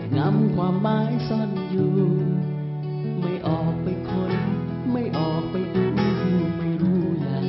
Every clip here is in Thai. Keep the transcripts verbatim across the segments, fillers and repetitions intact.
งำความหมายซ่อนอยู่ไม่ออกไปค้นไม่ออกไปดูไม่รู้ใหญ่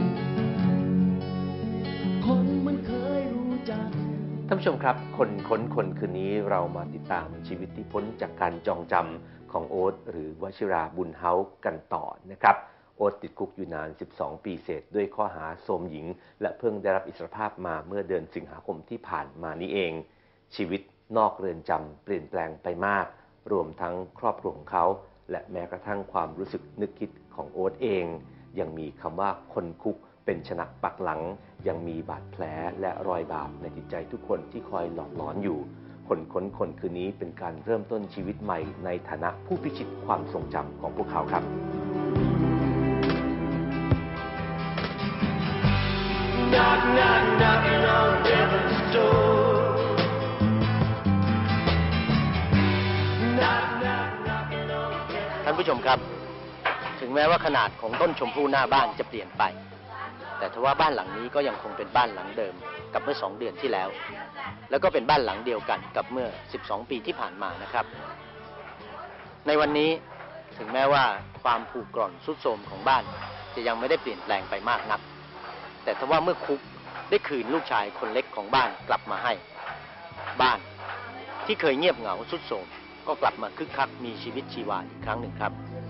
คนมันเคยรู้จักท่านผู้ชมครับคนค้นคนคืนนี้เรามาติดตามชีวิตที่พ้นจากการจองจำของโอ๊ตหรือวชิราบุญเฮากันต่อนะครับโอ๊ตติดคุกอยู่นานสิบสองปีเศษด้วยข้อหาโทรมหญิงและเพิ่งได้รับอิสรภาพมาเมื่อเดือนสิงหาคมที่ผ่านมานี้เองชีวิตนอกเรือนจำเปลี่ยนแปลงไปมากรวมทั้งครอบครัวของเขาและแม้กระทั่งความรู้สึกนึกคิดของโอ๊ตเองยังมีคำว่าคนคุกเป็นชนะปักหลังยังมีบาดแผลและรอยบาปในจิตใจทุกคนที่คอยหลอกหลอนอยู่คนค้นคนคืนนี้เป็นการเริ่มต้นชีวิตใหม่ในฐานะผู้พิชิตความทรงจำของพวกเขาครับKnock, knock, knocking on death's door. Knock, knock, knocking on death's door. ท่านผู้ชมครับถึงแม้ว่าขนาดของต้นชมพู่หน้าบ้านจะเปลี่ยนไปแต่ทว่าบ้านหลังนี้ก็ยังคงเป็นบ้านหลังเดิมกับเมื่อสองเดือนที่แล้วแล้วก็เป็นบ้านหลังเดียวกันกับเมื่อสิบสองปีที่ผ่านมานะครับในวันนี้ถึงแม้ว่าความผุกร่อนทรุดโทรมของบ้านจะยังไม่ได้เปลี่ยนแปลงไปมากนักแต่ทว่าเมื่อคุกได้คืนลูกชายคนเล็กของบ้านกลับมาให้บ้านที่เคยเงียบเหงาทรุดโทรมก็กลับมาคึกคักมีชีวิตชีวาอีกครั้งหนึ่งครับ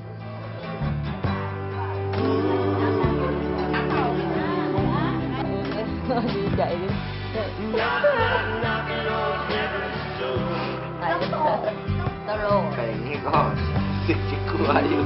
ดีใจดิตลกแต่อย่างนี้ก็สิบสิบกว่าอยู่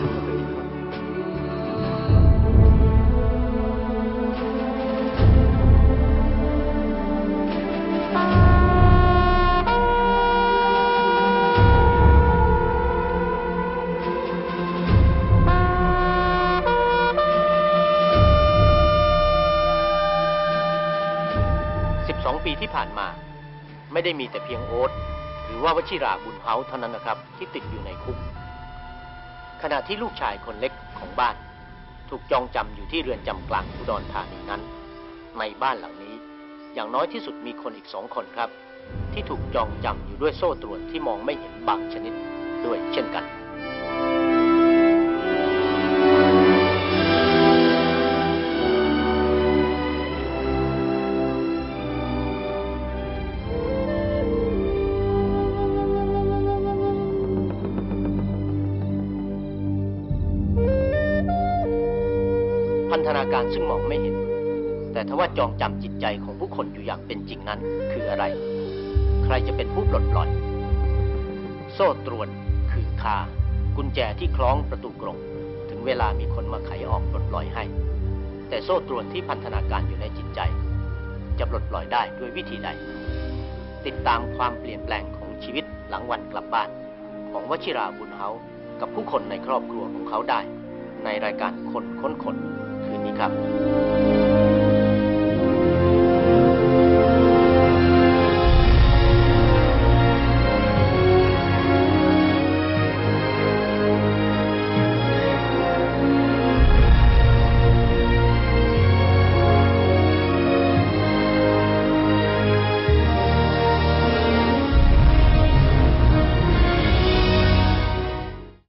สองปีที่ผ่านมาไม่ได้มีแต่เพียงโอ๊ตหรือว่าวชิราบุญเฮาเท่านั้นนะครับที่ติดอยู่ในคุกขณะที่ลูกชายคนเล็กของบ้านถูกจองจำอยู่ที่เรือนจำกลางอุดรธานีนั้นในบ้านหลังนี้อย่างน้อยที่สุดมีคนอีกสองคนครับที่ถูกจองจำอยู่ด้วยโซ่ตรวนที่มองไม่เห็นบางชนิดด้วยเช่นกันพันธนาการซึ่งมองไม่เห็นแต่ทว่าจองจำจิตใจของผู้คนอยู่อย่างเป็นจริงนั้นคืออะไรใครจะเป็นผู้ปลดปล่อยโซ่ตรวนคือคากุญแจที่คล้องประตูกรงถึงเวลามีคนมาไขออกปลดปล่อยให้แต่โซ่ตรวนที่พันธนาการอยู่ในจิตใจจะปลดปล่อยได้ด้วยวิธีใดติดตามความเปลี่ยนแปลงของชีวิตหลังวันกลับบ้านของวชิราบุญเฮากับผู้คนในครอบครัวของเขาได้ในรายการคนค้นคนคืนนี้ครับ